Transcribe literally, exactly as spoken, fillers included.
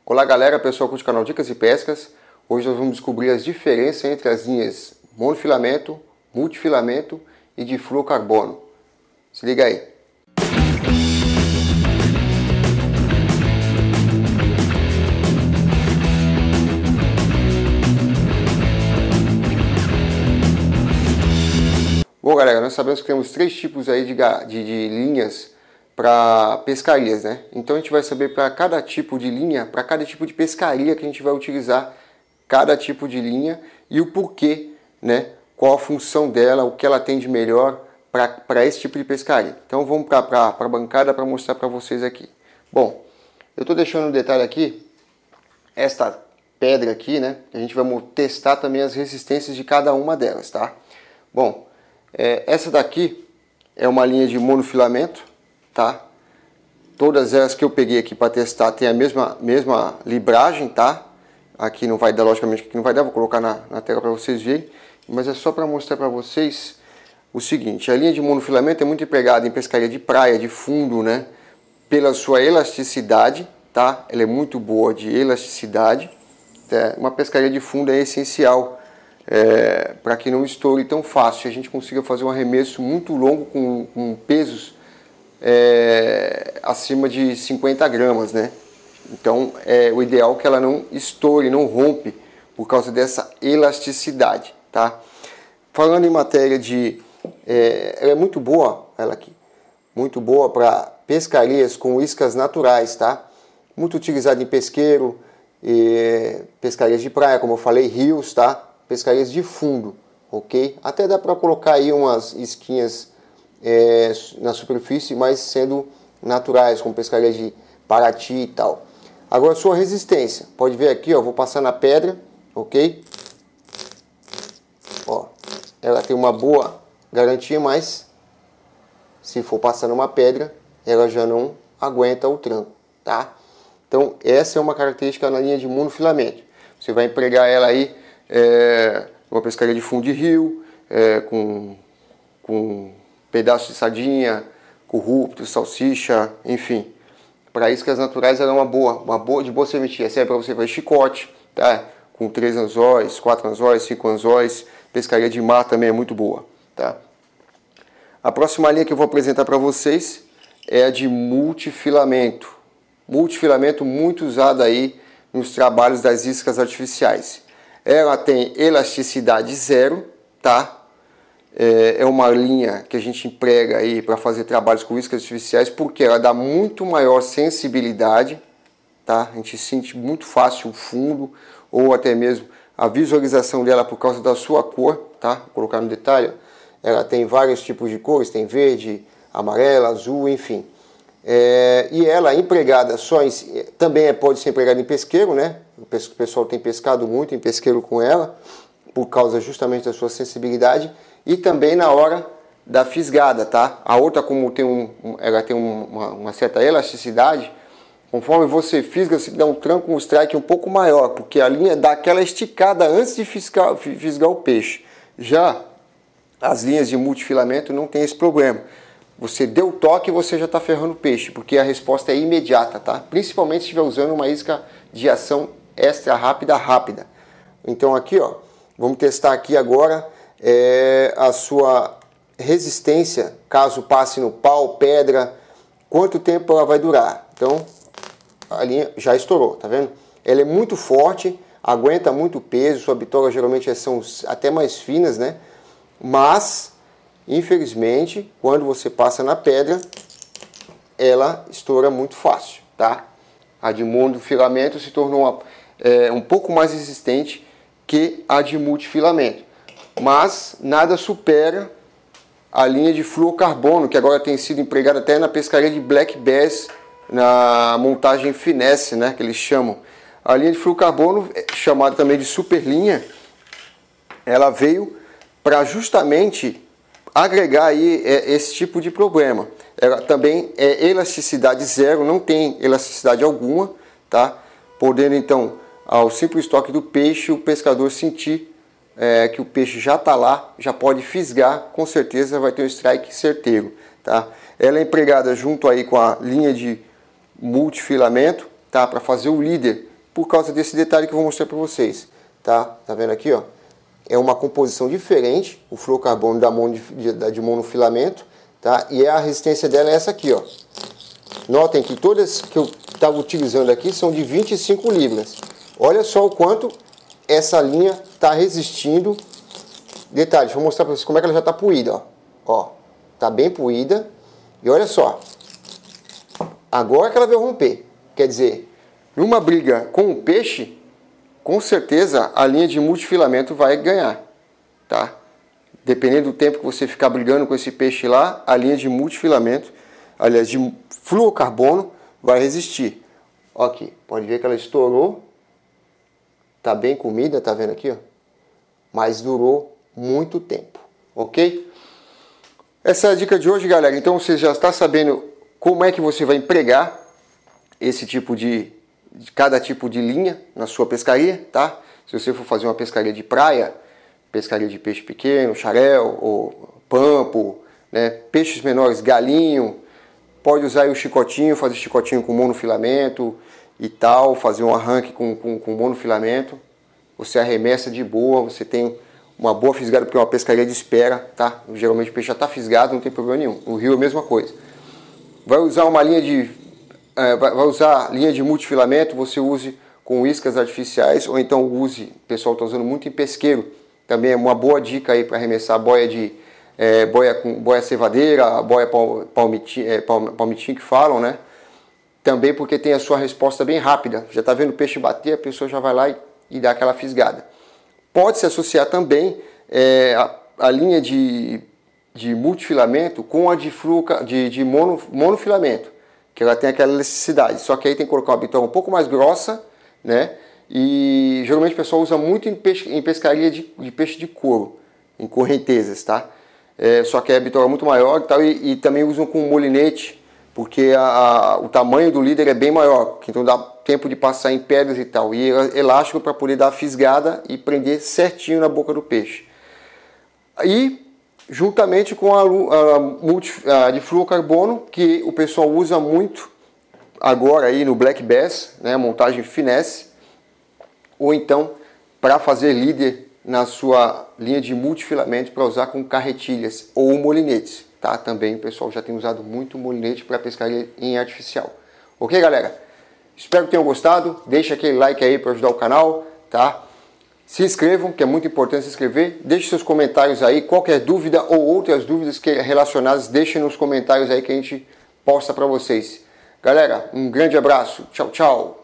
Olá galera, pessoal do canal Dicas de Pescas. Hoje nós vamos descobrir as diferenças entre as linhas monofilamento, multifilamento e de fluorocarbono. Se liga aí. Bom galera, nós sabemos que temos três tipos aí de, de, de linhas para pescarias, né? Então a gente vai saber para cada tipo de linha, para cada tipo de pescaria que a gente vai utilizar cada tipo de linha e o porquê, né? Qual a função dela, o que ela tem de melhor para esse tipo de pescaria. Então vamos para a bancada para mostrar para vocês aqui. Bom, eu estou deixando um detalhe aqui, esta pedra aqui, né? A gente vai testar também as resistências de cada uma delas, tá? Bom, é, essa daqui é uma linha de monofilamento. Tá? Todas elas que eu peguei aqui para testar tem a mesma, mesma libragem, tá? Aqui não vai dar, logicamente aqui não vai dar, vou colocar na, na tela para vocês verem, mas é só para mostrar para vocês o seguinte: a linha de monofilamento é muito empregada em pescaria de praia, de fundo, né? Pela sua elasticidade, tá? Ela é muito boa de elasticidade, tá? Uma pescaria de fundo é essencial é, para que não estoure tão fácil, a gente consiga fazer um arremesso muito longo com, com pesos É, acima de cinquenta gramas, né? Então é o ideal que ela não estoure, não rompe por causa dessa elasticidade, tá? Falando em matéria de, é, ela é muito boa, ela aqui, muito boa para pescarias com iscas naturais, tá? Muito utilizada em pesqueiro, e pescarias de praia, como eu falei, rios, tá? Pescarias de fundo, ok? Até dá para colocar aí umas isquinhas É, na superfície, mas sendo naturais, como pescaria de Paraty e tal. Agora, sua resistência, pode ver aqui, ó, vou passar na pedra, ok? Ó, ela tem uma boa garantia, mas se for passar numa pedra, ela já não aguenta o tranco, tá? Então, essa é uma característica na linha de monofilamento. Você vai empregar ela aí é, uma pescaria de fundo de rio, é, com, com pedaço de sardinha, corrupto, salsicha, enfim. Para iscas naturais ela é uma boa, uma boa de boa serventia. Serve para você fazer chicote, tá? Com três anzóis, quatro anzóis, cinco anzóis. Pescaria de mar também é muito boa, tá? A próxima linha que eu vou apresentar para vocês é a de multifilamento. Multifilamento muito usada aí nos trabalhos das iscas artificiais. Ela tem elasticidade zero, tá? É uma linha que a gente emprega aí para fazer trabalhos com iscas artificiais porque ela dá muito maior sensibilidade, tá? A gente sente muito fácil o fundo ou até mesmo a visualização dela por causa da sua cor, tá? Vou colocar no detalhe. Ela tem vários tipos de cores, tem verde, amarelo, azul, enfim. É, e ela empregada só em, também pode ser empregada em pesqueiro, né? O pessoal tem pescado muito em pesqueiro com ela por causa justamente da sua sensibilidade. E também na hora da fisgada, tá? A outra, como tem um, ela tem uma, uma certa elasticidade, conforme você fisga, você dá um tranco, um strike um pouco maior, porque a linha dá aquela esticada antes de fisgar, fisgar o peixe. Já as linhas de multifilamento não tem esse problema. Você deu o toque e você já está ferrando o peixe, porque a resposta é imediata, tá? Principalmente se estiver usando uma isca de ação extra rápida, rápida. Então aqui, ó, vamos testar aqui agora É, a sua resistência, caso passe no pau, pedra, quanto tempo ela vai durar. Então, a linha já estourou, tá vendo? Ela é muito forte, aguenta muito peso, sua bitola geralmente são até mais finas, né? Mas, infelizmente, quando você passa na pedra, ela estoura muito fácil, tá? A de monofilamento se tornou uma, é, um pouco mais resistente que a de multifilamento. Mas nada supera a linha de fluorocarbono, que agora tem sido empregada até na pescaria de black bass, na montagem finesse, né, que eles chamam. A linha de fluorocarbono, chamada também de super linha, ela veio para justamente agregar aí esse tipo de problema. Ela também é elasticidade zero, não tem elasticidade alguma, tá? Podendo então, ao simples toque do peixe, o pescador sentir É, que o peixe já está lá, já pode fisgar, com certeza vai ter um strike certeiro, tá? Ela é empregada junto aí com a linha de multifilamento, tá? Para fazer o líder por causa desse detalhe que eu vou mostrar para vocês, tá? Tá vendo aqui, ó? É uma composição diferente, o fluorocarbono da, mono, de, da de monofilamento, tá? E a resistência dela é essa aqui, ó. Notem que todas que eu estava utilizando aqui são de vinte e cinco libras. Olha só o quanto essa linha está resistindo. Detalhe, deixa eu mostrar para vocês como é que ela já está poída, ó. Ó, tá bem poída. E olha só, agora que ela vai romper. Quer dizer, numa briga com o peixe, com certeza a linha de multifilamento vai ganhar, tá? Dependendo do tempo que você ficar brigando com esse peixe lá, a linha de multifilamento, aliás, de fluorocarbono, vai resistir. Ó aqui, pode ver que ela estourou, tá bem comida, tá vendo aqui, ó? Mas durou muito tempo, ok? Essa é a dica de hoje, galera. Então você já está sabendo como é que você vai empregar esse tipo de, de cada tipo de linha na sua pescaria, tá? Se você for fazer uma pescaria de praia, pescaria de peixe pequeno, xarel ou pampo, né? Peixes menores, galinho, pode usar aí o chicotinho, fazer chicotinho com monofilamento e tal, fazer um arranque com, com, com monofilamento. Você arremessa de boa, você tem uma boa fisgada, porque é uma pescaria de espera, tá? Geralmente o peixe já está fisgado, não tem problema nenhum. O rio é a mesma coisa. Vai usar uma linha de, é, vai usar linha de multifilamento, você use com iscas artificiais, ou então use, o pessoal está usando muito em pesqueiro, também é uma boa dica aí para arremessar boia de é, boia com boia cevadeira, boia palmitim, é, palmitim que falam, né? Também porque tem a sua resposta bem rápida. Já está vendo o peixe bater, a pessoa já vai lá e, e dá aquela fisgada. Pode se associar também é, a, a linha de, de multifilamento com a de, fluca, de, de mono, monofilamento, que ela tem aquela elasticidade. Só que aí tem que colocar uma bitola um pouco mais grossa, né? E geralmente o pessoal usa muito em, pesca, em pescaria de, de peixe de couro, em correntezas, tá? É, só que a bitola é muito maior e, tal, e, e também usam com molinete, porque a, a, o tamanho do líder é bem maior, então dá tempo de passar em pedras e tal, e é elástico para poder dar a fisgada e prender certinho na boca do peixe. E juntamente com a, a, multi, a de fluorocarbono, que o pessoal usa muito agora aí no Black Bass, né, montagem finesse, ou então para fazer líder na sua linha de multifilamento para usar com carretilhas ou molinetes, tá? Também o pessoal já tem usado muito molinete para pescaria em artificial. Ok, galera? Espero que tenham gostado. Deixa aquele like aí para ajudar o canal, tá? Se inscrevam, que é muito importante se inscrever. Deixe seus comentários aí. Qualquer dúvida ou outras dúvidas que relacionadas, deixem nos comentários aí que a gente posta para vocês. Galera, um grande abraço. Tchau, tchau.